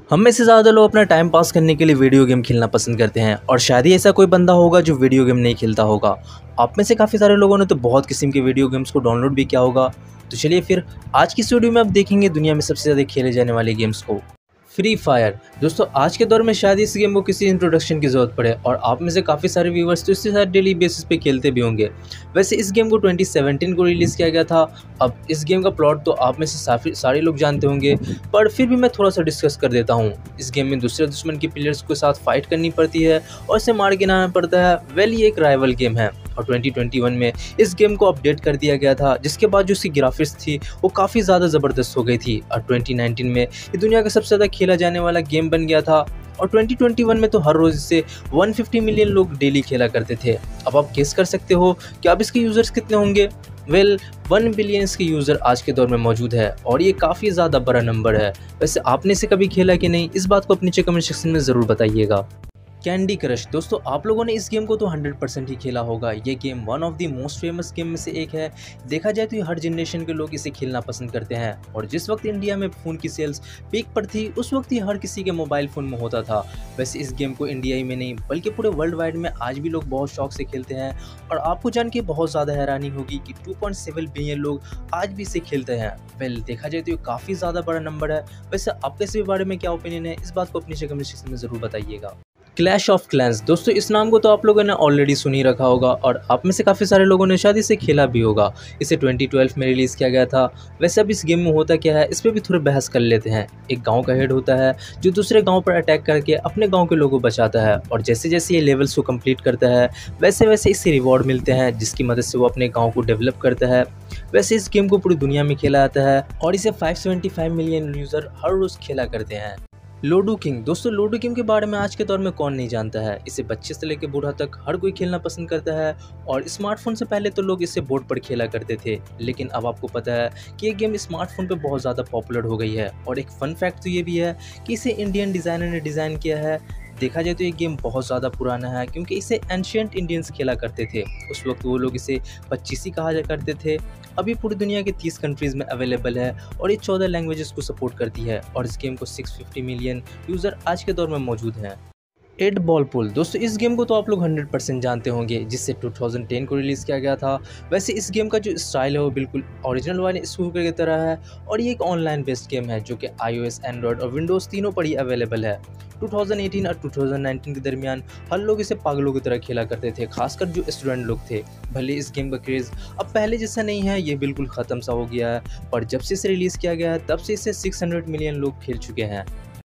हम में से ज़्यादा लोग अपना टाइम पास करने के लिए वीडियो गेम खेलना पसंद करते हैं और शायद ही ऐसा कोई बंदा होगा जो वीडियो गेम नहीं खेलता होगा। आप में से काफ़ी सारे लोगों ने तो बहुत किस्म के वीडियो गेम्स को डाउनलोड भी किया होगा। तो चलिए फिर आज की इस वीडियो में आप देखेंगे दुनिया में सबसे ज़्यादा खेले जाने वाले गेम्स को। फ्री फायर दोस्तों, आज के दौर में शायद इस गेम को किसी इंट्रोडक्शन की ज़रूरत पड़े और आप में से काफ़ी सारे व्यूवर्स तो इसके साथ डेली बेसिस पे खेलते भी होंगे। वैसे इस गेम को 2017 को रिलीज़ किया गया था। अब इस गेम का प्लॉट तो आप में से काफ़ी सारे लोग जानते होंगे, पर फिर भी मैं थोड़ा सा डिस्कस कर देता हूँ। इस गेम में दूसरे दुश्मन के प्लेयर्स के साथ फाइट करनी पड़ती है और इसे मार के लाना पड़ता है। वेल, ये एक राइवल गेम है और 2021 में इस गेम को अपडेट कर दिया गया था, जिसके बाद जो इसकी ग्राफिक्स थी वो काफ़ी ज़्यादा ज़बरदस्त हो गई थी और 2019 में ये दुनिया का सबसे ज़्यादा खेला जाने वाला गेम बन गया था। और 2021 में तो हर रोज़ इसे 150 मिलियन लोग डेली खेला करते थे। अब आप गेस कर सकते हो कि अब इसके यूज़र्स कितने होंगे। वेल, 1 बिलियन के यूज़र आज के दौर में मौजूद है और ये काफ़ी ज़्यादा बड़ा नंबर है। वैसे आपने इसे कभी खेला कि नहीं, इस बात को अपने नीचे कमेंट सेक्शन में ज़रूर बताइएगा। कैंडी क्रश दोस्तों, आप लोगों ने इस गेम को तो 100% ही खेला होगा। ये game one of the most famous game में से एक है। देखा जाए तो ये हर जनरेशन के लोग इसे खेलना पसंद करते हैं और जिस वक्त इंडिया में फ़ोन की सेल्स पीक पर थी उस वक्त ये हर किसी के मोबाइल फ़ोन में होता था। वैसे इस गेम को इंडिया ही में नहीं बल्कि पूरे वर्ल्ड वाइड में आज भी लोग बहुत शौक से खेलते हैं और आपको जान के बहुत ज़्यादा हैरानी होगी कि 2.7 बिलियन लोग आज भी इसे खेलते हैं। वेल, देखा जाए तो ये काफ़ी ज़्यादा बड़ा नंबर है। वैसे आपके इस बारे में क्या ओपिनियन है, इस बात को अपने कमेंट सेक्शन में ज़रूर बताइएगा। क्लैश ऑफ क्लैंस दोस्तों, इस नाम को तो आप लोगों ने ऑलरेडी सुन ही रखा होगा और आप में से काफ़ी सारे लोगों ने शायद इसे खेला भी होगा। इसे 2012 में रिलीज़ किया गया था। वैसे अब इस गेम में होता क्या है, इस पर भी थोड़ी बहस कर लेते हैं। एक गांव का हेड होता है जो दूसरे गांव पर अटैक करके अपने गांव के लोगों को बचाता है और जैसे जैसे ये लेवल्स को कंप्लीट करता है वैसे वैसे इससे रिवॉर्ड मिलते हैं, जिसकी मदद से वो अपने गाँव को डेवलप करता है। वैसे इस गेम को पूरी दुनिया में खेला जाता है और इसे 575 मिलियन यूज़र हर रोज़ खेला करते हैं। लूडो किंग दोस्तों, लूडो किंग के बारे में आज के दौर में कौन नहीं जानता है। इसे बच्चे से लेकर बूढ़ा तक हर कोई खेलना पसंद करता है और स्मार्टफोन से पहले तो लोग इसे बोर्ड पर खेला करते थे, लेकिन अब आपको पता है कि ये गेम स्मार्टफोन पे बहुत ज़्यादा पॉपुलर हो गई है। और एक फ़न फैक्ट तो ये भी है कि इसे इंडियन डिज़ाइनर ने डिज़ाइन किया है। देखा जाए तो ये गेम बहुत ज़्यादा पुराना है क्योंकि इसे एंशिएंट इंडियंस खेला करते थे। उस वक्त वो लोग इसे 25 कहा जा करते थे। अभी पूरी दुनिया के 30 कंट्रीज़ में अवेलेबल है और ये 14 लैंग्वेजेस को सपोर्ट करती है और इस गेम को 650 मिलियन यूज़र आज के दौर में मौजूद हैं। 8 बॉल पूल दोस्तों, इस गेम को तो आप लोग 100% जानते होंगे, जिससे 2010 को रिलीज़ किया गया था। वैसे इस गेम का जो स्टाइल है वो बिल्कुल ओरिजिनल वाले स्नूकर की तरह है और ये एक ऑनलाइन बेस्ड गेम है जो कि iOS, एंड्रॉयड और विंडोज़ तीनों पर ही अवेलेबल है। 2018 और 2019 के दरमियान हर लोग इसे पागलों की तरह खेला करते थे, खासकर जो स्टूडेंट लोग थे। भले इस गेम का क्रेज़ अब पहले जैसा नहीं है, ये बिल्कुल ख़त्म सा हो गया है, पर जब से इसे रिलीज़ किया गया है तब से इसे 600 मिलियन लोग खेल चुके हैं।